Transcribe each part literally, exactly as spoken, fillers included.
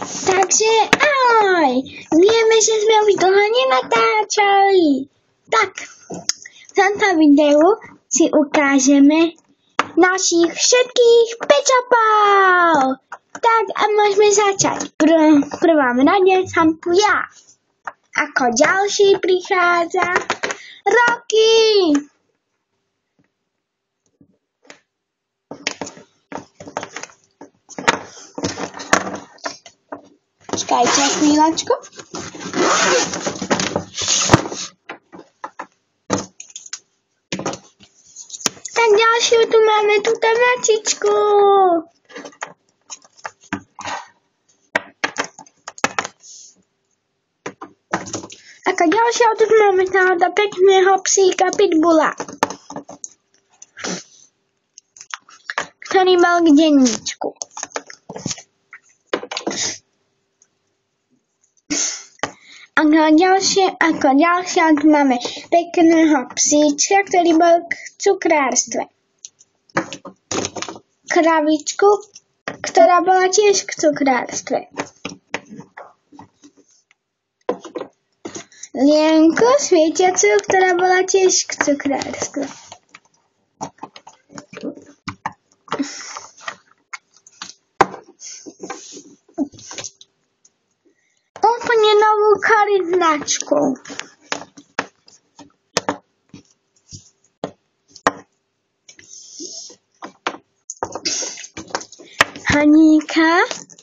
Takže ahoj, víme, že jsme už dlouho nenatáčeli. Tak, v tomto videu si ukážeme našich všetkých pečapál. Tak a můžeme začít. Pr- prvám radě jsem tu já. Ako ďalší prichádza Rocky. Počkajte chvíľočku. Tak ďalšiu tu máme túto mačičku. Ako ďalšieho tu máme táto pekného psíka pitbula, ktorý mal k denníčku. Ako ďalšie, ako ďalšie tu máme pekného psíčka, ktorý bol k cukrárstve. Kravičku, ktorá bola tiež k cukrárstve. Lienku svietiacu, ktorá bola tiež k cukrárstve. Úplne novú korytnačku. Haníka.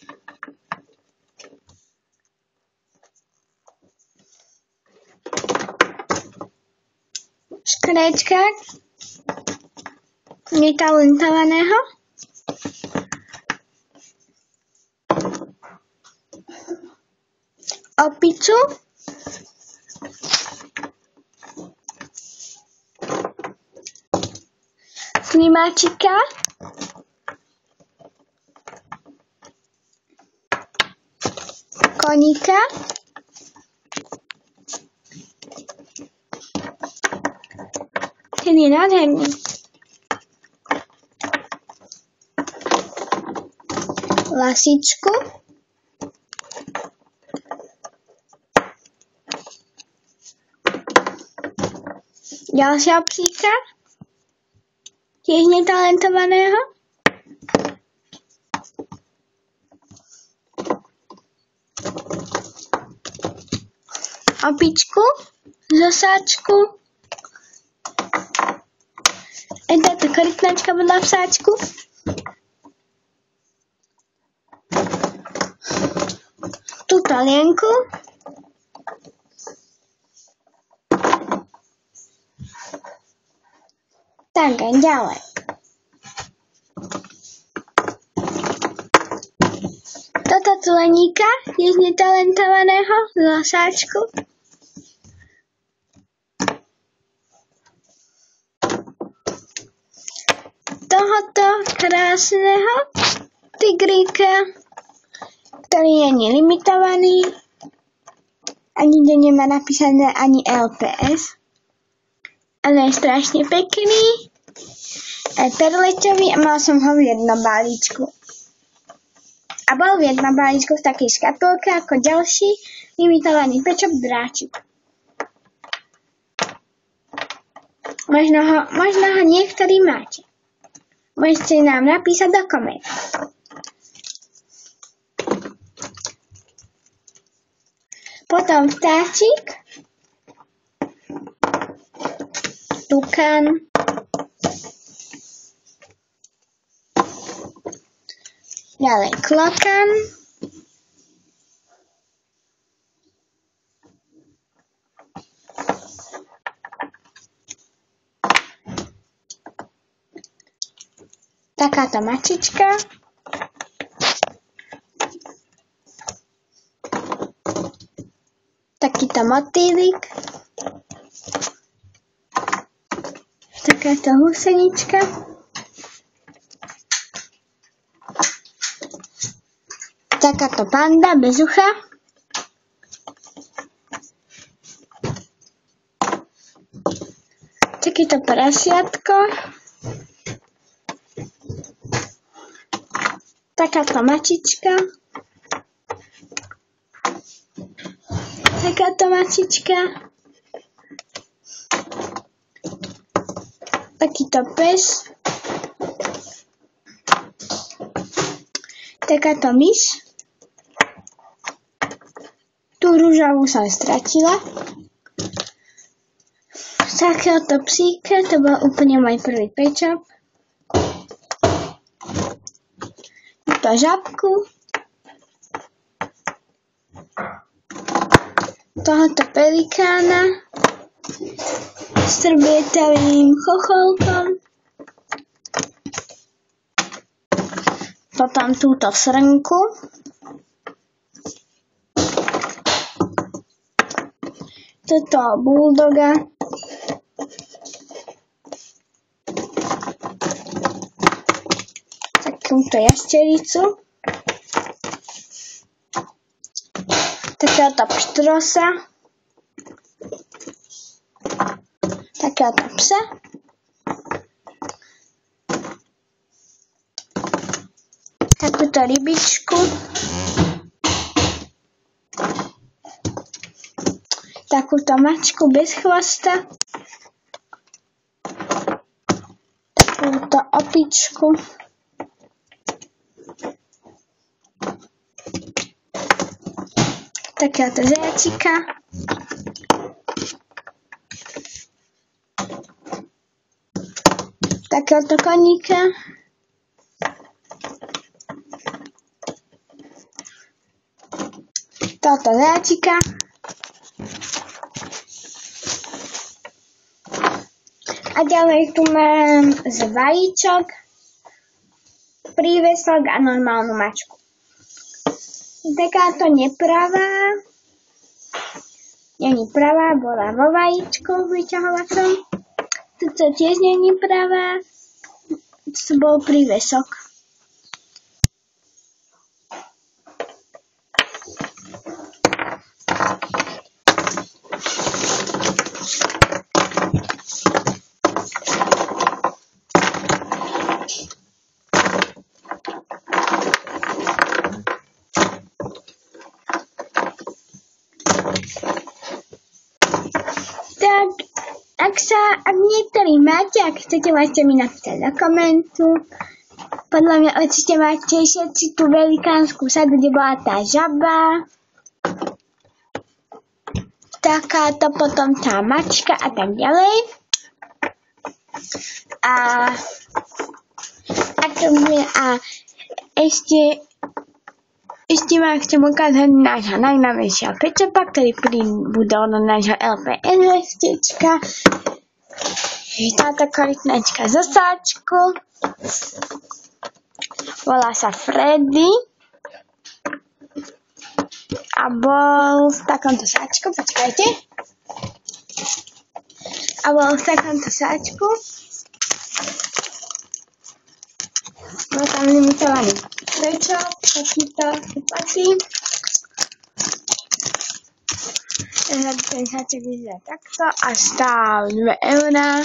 Škrečka netalentovaného. Opicu. Klimáčika. Koníka. Ten je nádherný. Lasičku. Ďalšia psíka. Tiež netalentovaného. Opičku. Zosáčku. A táto korytnačka byla v sáčku. Tuto lienku. Tak a ďalej. Toto tuleníka je z netalentovaného zosáčku. Tohoto krásného tigríka, ktorý je nelimitovaný a nikde nemá napísané ani el pé es, ale je strašne pekný, aj perlečový a mal som ho v jednom balíčku. A bol v jednom balíčku v takej škatulke ako ďalší limitovaný pečop dráčik. Možno ho, možno ho niektorí máte. Môžete nám napísať do komentov. Potom vtáčik, tukán, ďalej klokan, takáto mačička, takýto motýlik, takáto husenička, takáto panda bez ucha, takéto prasiatko, takáto mačička, takáto mačička. Takýto pes. Takáto myš. Tú rúžovú som stratila. Takéhoto psíka, to bol úplne môj prvý pečop. Túto žabku. Tohoto pelikána s trbietavým chocholkom. Potom túto srnku. Toto bulldoga. Takúto jaštericu. Takéhoto pštrosa. Takéhoto psa. Takúto rybičku. Takúto mačku bez chvosta. Takúto opičku. Takéhoto zajačika. Takéhoto koníka. Tohoto zajačika. A ďalej tu mám z vajíčok, prívesok a normálnu mačku. Takáto nepravá, není pravá, bola vo vajíčku vyťahovacom. Toto tiež není pravá, to bol prívesok. Tak, ak sa, ak niektorí máte, ak chcete, môžete mi napísať do komentu. Podľa mňa určite máte všetci tú velikánsku sadu, kde bola tá žaba. Takáto potom tá mačka a tak ďalej. A, a, to bude, a ešte Ešte vám chcem ukázať nášho najnovejšieho pečopa, ktorý pribudol do nášho el pé es vestečka. Táto kvalitnačka zo sáčku. Volá sa Freddy. A bol v takomto sáčku, počkajte. A bol v takomto sáčku. Bol tam limitovaný pečop, takýto kupatý. Ten sáček vyzerá takto a stál dve eurá.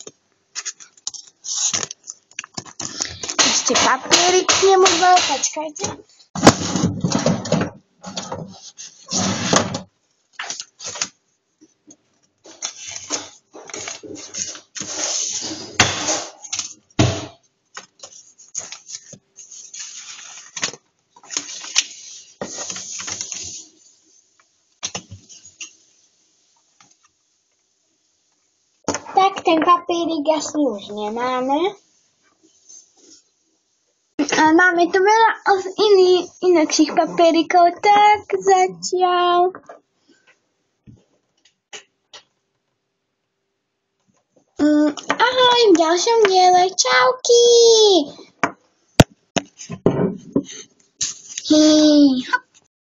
Ešte papierik k nemu bol, počkajte. Tak ten papírik asi už nemáme. A máme tu veľa iných inakších papierikov, tak zatiaľ. Mm, ahoj, v ďalšom diele, čauky! Hej, hop.